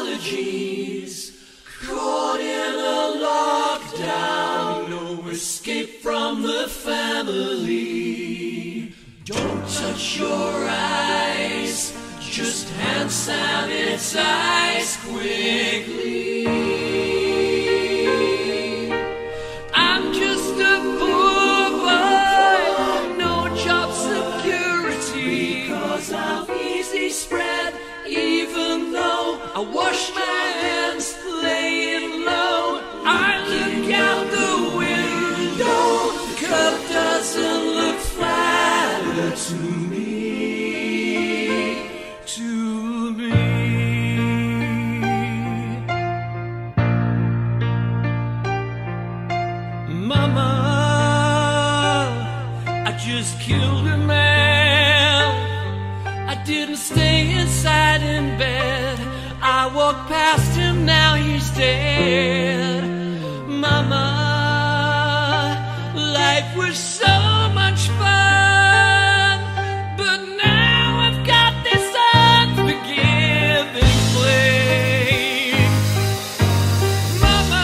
allergies. Caught in a lockdown, no escape from the family. Don't touch your eyes, just hand sanitize quickly. I'm just a poor boy, no job security, cause of easy spread, even though I wash my hands laying low. I look out the window, the cup doesn't look flatter to me, Mama, I just killed a man. I didn't stay inside in bed. I walked past him, now he's dead. Mama, life was so much fun, but now I've got this unforgiving flame. Mama,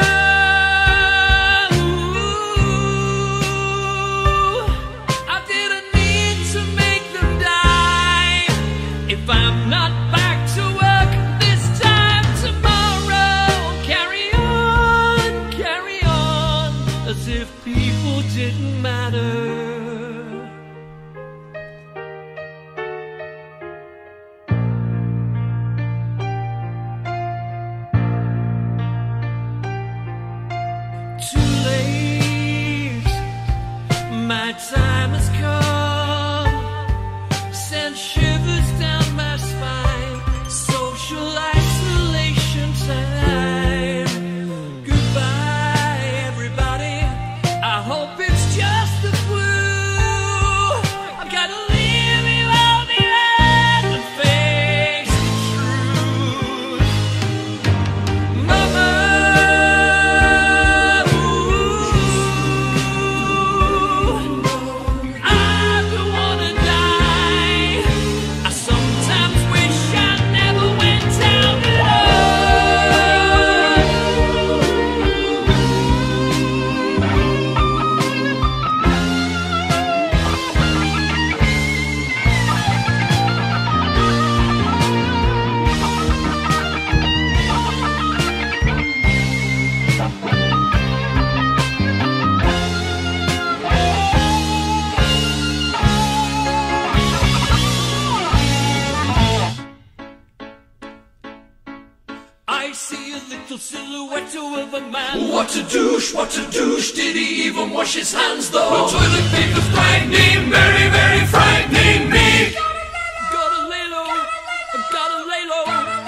ooh, I didn't mean to make them die. If I'm not back to work this time tomorrow, carry on, as if people didn't matter. Too late, my time has come. Sent shivers down my spine. Social isolation time. Goodbye, everybody. I hope it's just the flu. I've got to leave you on the earth and face the truth. Mama, ooh, I don't wanna die. I sometimes wish I never went out at I see a little silhouette of a man. What a douche, did he even wash his hands though? The toilet paper's frightening, very, very frightening me. Gotta lay low, gotta lay low.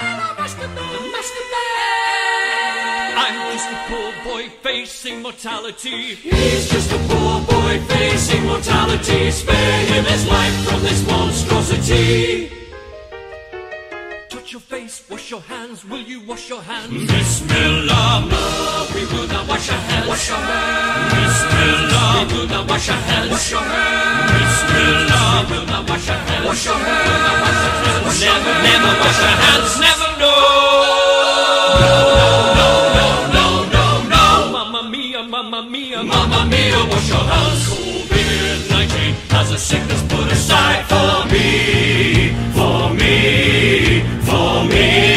I'm just a poor boy facing mortality. He's just a poor boy facing mortality. Spare him his life from this monstrosity. Touch your face, wash your hands, will you wash your hands? Bismillah, no, we will not wash our hands. Wash your hands. Bismillah, we will not wash our hands. Wash your hands. Bismillah, we will not wash our hands. Wash your hands. Never, never wash our hands, never, no. No. Mamma mia, mamma mia, mamma mia, wash your hands. COVID-19 has a sickness put aside for me, for me, for me.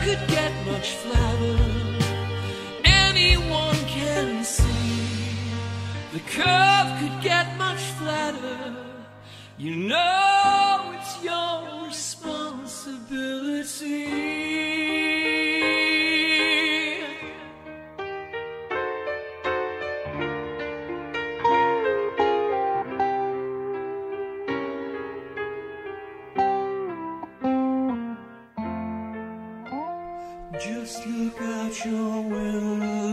could get much flatter, anyone can see. The curve could get much flatter, you know it's your responsibility. Just look out your window